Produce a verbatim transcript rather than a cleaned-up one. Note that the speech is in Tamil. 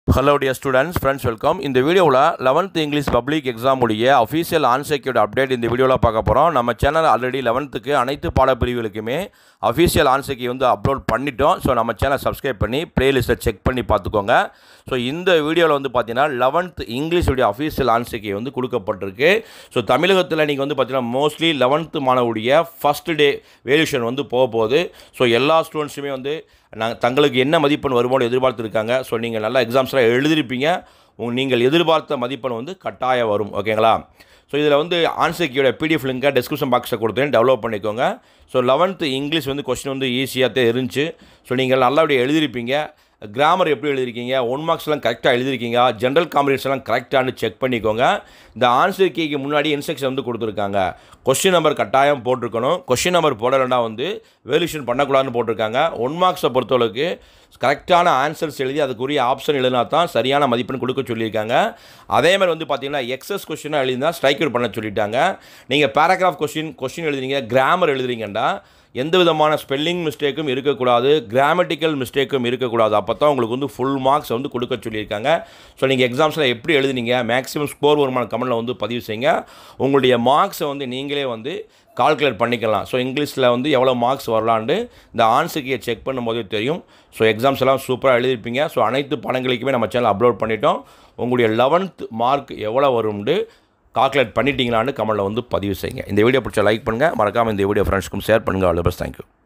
Hello dear students, friends, welcome. In the video eleventh English public exam உடைய official answer key update இந்த வீடியோல பார்க்க போறோம். நம்ம சேனல் ஆல்ரெடி eleventh க்கு அனைத்து பாட பிரிவுகளுக்குமே official answer key வந்து அப்லோட் பண்ணிட்டோம். சோ நம்ம சேனலை சப்ஸ்கிரைப் பண்ணி பிளேலிஸ்ட்டை செக் பண்ணி பார்த்துக்கோங்க. சோ இந்த வீடியோல வந்து பாத்தீங்கன்னா eleventh English உடைய official answer key வந்து கொடுக்கப்பட்டிருக்கு. சோ தமிழகத்துல நீங்க வந்து பாத்தீங்கன்னா mostly eleventh மாணவருடைய first day valuation வந்து போக போகுது. சோ எல்லா ஸ்டூடண்ட்ஸுமே வந்து நான் தங்களுக்கு என்ன மதிப்பெண் வருமோன்னு எதிர்பார்த்துருக்காங்க. ஸோ நீங்கள் நல்லா எக்ஸாம்ஸ்லாம் எழுதிருப்பீங்க. உங்கள் நீங்கள் எதிர்பார்த்த மதிப்பெண் வந்து கட்டாயம் வரும். ஓகேங்களா? ஸோ இதில் வந்து ஆன்சர் கீயோட பிடிஎஃப் லிங்கை டிஸ்கிரிப்ஷன் பாக்ஸில் கொடுத்தேன், டெவலப் பண்ணிக்கோங்க. ஸோ லெவன்த்து இங்கிலீஷ் வந்து கொஸ்டின் வந்து ஈஸியாக தான் இருந்துச்சு. ஸோ நீங்கள் நல்லபடியாக எழுதிருப்பீங்க. கிராமர் எப்படி எழுதிருக்கீங்க, ஒன் மார்க்ஸ்லாம் கரெக்டாக எழுதிருக்கீங்க, ஜென்ரல் காம்பினேஷன்லாம் கரெக்டானு செக் பண்ணிக்கோங்க. இந்த ஆன்சர் கீக்கு முன்னாடி இன்ஸ்ட்ரக்ஷன் வந்து கொடுத்துருக்காங்க. கொஸ்டின் நம்பர் கட்டாயம் போட்டிருக்கணும். கொஸ்டின் நம்பர் போடலைன்னா வந்து வேல்யூஷன் பண்ணக்கூடாதுன்னு போட்டிருக்காங்க. ஒன் மார்க்ஸை பொறுத்தளவுக்கு கரெக்டான ஆன்சர்ஸ் எழுதி அதுக்குரிய ஆப்ஷன் எழுதினா தான் சரியான மதிப்பெண் கொடுக்க சொல்லியிருக்காங்க. அதே மாதிரி வந்து பார்த்தீங்கன்னா எக்ஸஸ் கொஸ்டினாக எழுதினா ஸ்ட்ரைக் அவுட் பண்ண சொல்லிட்டாங்க. நீங்கள் பேராகிராஃப் கொஸ்டின் கொஸ்டின் எழுதுறீங்க, கிராமர் எழுதுறீங்கன்னா எந்த விதமான ஸ்பெல்லிங் மிஸ்டேக்கும் இருக்கக்கூடாது, கிராமட்டிக்கல் மிஸ்டேக்கும் இருக்கக்கூடாது. அப்போ தான் உங்களுக்கு வந்து ஃபுல் மார்க்ஸ் வந்து கொடுக்க சொல்லியிருக்காங்க. ஸோ நீங்கள் எக்ஸாம்ஸில் எப்படி எழுதுனீங்க, மேக்ஸிமம் ஸ்கோர் வருமான கமெண்ட்டில் வந்து பதிவு செய்யுங்க. உங்களுடைய மார்க்ஸை வந்து நீங்களே வந்து கால்குலேட் பண்ணிக்கலாம். ஸோ இங்கிலீஷில் வந்து எவ்வளோ மார்க்ஸ் வரலான்னு இந்த ஆன்சர்கியை செக் பண்ணும்போதே தெரியும். ஸோ எக்ஸாம்ஸ் எல்லாம் சூப்பராக எழுதிருப்பீங்க. ஸோ அனைத்து பாடங்களுக்குமே நம்ம சேனல் அப்லோட் பண்ணிட்டோம். உங்களுடைய லெவன்த் மார்க் எவ்வளோ வரும்னு கால்குலேட் பண்ணிட்டீங்களான்னு கமெண்ட்டில் வந்து பதிவு செய்யுங்க. இந்த வீடியோ பிடிச்ச லைக் பண்ணுங்கள், மறக்காமல் இந்த வீடியோ ஃப்ரெண்ட்ஸ்க்கும் ஷேர் பண்ணுங்கள். All the best. தேங்க்யூ.